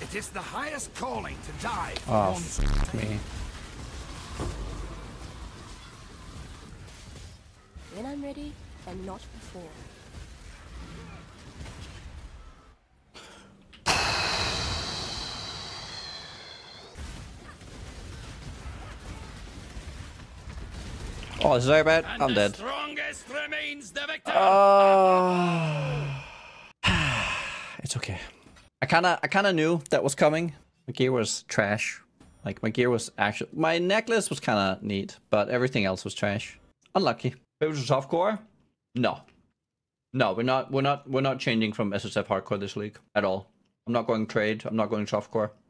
It is the highest calling to die for Oh, one's f me. When I'm ready, and not before. Oh, this is very bad. And I'm the dead. strongest remains the victor. It's okay. I kinda knew that was coming. My gear was trash. Like my gear was actually, my necklace was kinda neat, but everything else was trash. Unlucky. It was a softcore? No. No, we're not changing from SSF hardcore this league at all. I'm not going trade. I'm not going softcore.